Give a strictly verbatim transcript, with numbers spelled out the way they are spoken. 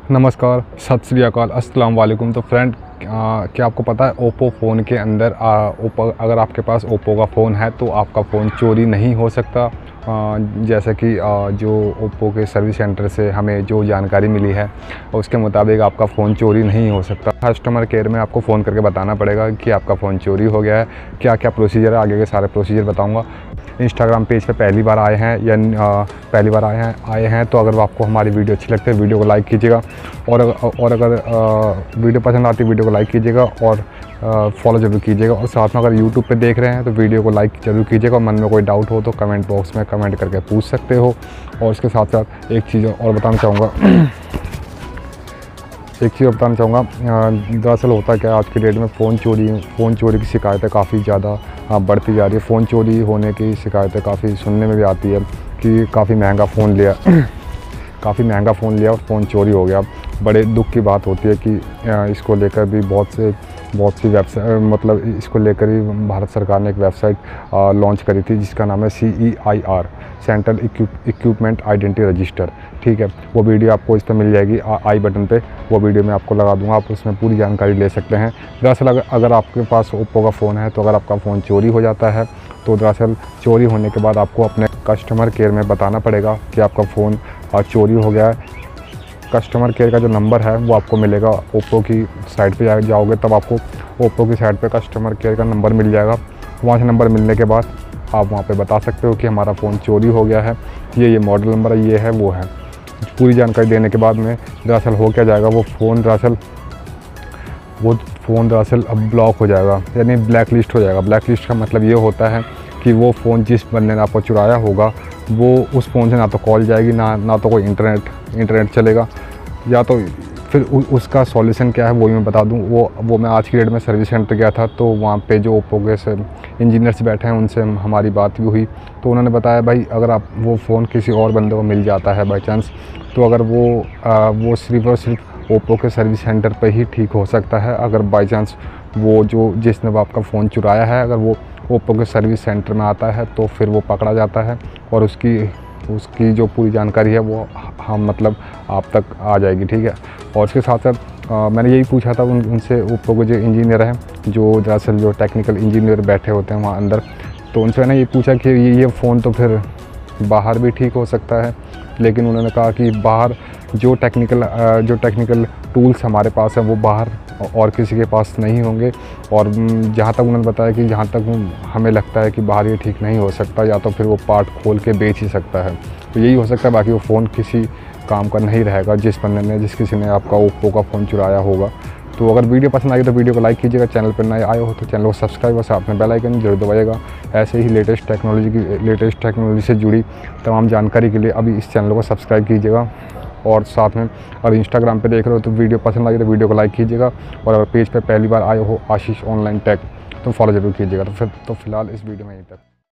नमस्कार, सत श्री अकाल, अस्सलाम वालेकुम। तो फ्रेंड, क्या आपको पता है ओप्पो फ़ोन के अंदर ओप्पो अगर आपके पास ओप्पो का फ़ोन है तो आपका फ़ोन चोरी नहीं हो सकता। आ, जैसे कि आ, जो ओप्पो के सर्विस सेंटर से हमें जो जानकारी मिली है उसके मुताबिक आपका फ़ोन चोरी नहीं हो सकता। कस्टमर केयर में आपको फ़ोन करके बताना पड़ेगा कि आपका फ़ोन चोरी हो गया है। क्या क्या प्रोसीजर है, आगे के सारे प्रोसीजर बताऊँगा। इंस्टाग्राम पेज पे पहली बार आए हैं या आ, पहली बार आए हैं आए हैं तो अगर आपको हमारी वीडियो अच्छी लगती है वीडियो को लाइक कीजिएगा, और और अगर आ, वीडियो पसंद आती है वीडियो को लाइक कीजिएगा और फॉलो ज़रूर कीजिएगा। और साथ में अगर यूट्यूब पे देख रहे हैं तो वीडियो को लाइक ज़रूर कीजिएगा। और मन में कोई डाउट हो तो कमेंट बॉक्स में कमेंट करके पूछ सकते हो। और इसके साथ साथ एक चीज़ और बताना चाहूँगा एक चीज़ बताना चाहूँगा दरअसल होता क्या है, आज की डेट में फ़ोन चोरी फ़ोन चोरी की शिकायतें काफ़ी ज़्यादा बढ़ती जा रही है। फ़ोन चोरी होने की शिकायतें काफ़ी सुनने में भी आती है कि काफ़ी महंगा फ़ोन लिया काफ़ी महंगा फ़ोन लिया और फ़ोन चोरी हो गया। बड़े दुख की बात होती है कि इसको लेकर भी बहुत से बहुत सी वेबसाइट मतलब इसको लेकर ही भारत सरकार ने एक वेबसाइट लॉन्च करी थी जिसका नाम है C E I R, central equipment identity register. ठीक है, वो वीडियो आपको इस पर मिल जाएगी आई बटन पे, वो वीडियो मैं आपको लगा दूंगा, आप उसमें पूरी जानकारी ले सकते हैं। दरअसल अगर, अगर आपके पास ओप्पो का फ़ोन है तो अगर आपका फ़ोन चोरी हो जाता है तो दरअसल चोरी होने के बाद आपको अपने कस्टमर केयर में बताना पड़ेगा कि आपका फ़ोन चोरी हो गया है। कस्टमर केयर का जो नंबर है वो आपको मिलेगा, ओप्पो की साइट पे जाओगे तब आपको ओप्पो की साइट पे कस्टमर केयर का नंबर मिल जाएगा। वहाँ से नंबर मिलने के बाद आप वहाँ पे बता सकते हो कि हमारा फ़ोन चोरी हो गया है, ये ये मॉडल नंबर है, ये है वो है। पूरी जानकारी देने के बाद में दरअसल हो क्या जाएगा, वो फ़ोन दरअसल वो फ़ोन दरअसल अब ब्लॉक हो जाएगा, यानी ब्लैक लिस्ट हो जाएगा। ब्लैक लिस्ट का मतलब ये होता है कि वो फ़ोन जिस बंदे ने आपको चुराया होगा वो उस फ़ोन से ना तो कॉल जाएगी ना ना तो कोई इंटरनेट इंटरनेट चलेगा। या तो फिर उ, उसका सॉल्यूशन क्या है वो भी मैं बता दूं। वो वो मैं आज की डेट में सर्विस सेंटर गया था तो वहाँ पे जो ओप्पो के से इंजीनियर्स बैठे हैं उनसे हमारी बात भी हुई तो उन्होंने बताया भाई अगर आप वो फ़ोन किसी और बंदे को मिल जाता है बाई चांस तो अगर वो आ, वो सिर्फ और सिर्फ ओप्पो के सर्विस सेंटर पे ही ठीक हो सकता है। अगर बाई चांस वो जो जिसने आपका फ़ोन चुराया है अगर वो ओप्पो के सर्विस सेंटर में आता है तो फिर वो पकड़ा जाता है और उसकी उसकी जो पूरी जानकारी है वो हम मतलब आप तक आ जाएगी। ठीक है, और इसके साथ साथ मैंने यही पूछा था उन उनसे ओप्पो के जो इंजीनियर हैं, जो दरअसल जो टेक्निकल इंजीनियर बैठे होते हैं वहाँ अंदर, तो उनसे मैंने ये पूछा कि ये ये फ़ोन तो फिर बाहर भी ठीक हो सकता है, लेकिन उन्होंने कहा कि बाहर जो टेक्निकल जो टेक्निकल टूल्स हमारे पास हैं वो बाहर और किसी के पास नहीं होंगे। और जहाँ तक उन्होंने बताया कि जहाँ तक हमें लगता है कि बाहर ये ठीक नहीं हो सकता, या तो फिर वो पार्ट खोल के बेच ही सकता है, तो यही हो सकता है। बाकी वो फ़ोन किसी काम का नहीं रहेगा जिस बंदे ने जिस किसी ने आपका ओप्पो का फ़ोन चुराया होगा। तो अगर वीडियो पसंद आई तो वीडियो को लाइक कीजिएगा, चैनल पर नए आए हो तो चैनल को सब्सक्राइब और साथ में बेल आइकन जरूर दबाइएगा। ऐसे ही लेटेस्ट टेक्नोलॉजी की लेटेस्ट टेक्नोलॉजी से जुड़ी तमाम जानकारी के लिए अभी इस चैनल को सब्सक्राइब कीजिएगा। और साथ में अगर इंस्टाग्राम पे देख रहे हो तो वीडियो पसंद आई तो वीडियो को लाइक कीजिएगा। और अगर पेज पे पहली बार आए हो आशीष ऑनलाइन टेक तो फॉलो जरूर कीजिएगा। तो फिर तो फिलहाल इस वीडियो में यहीं तक।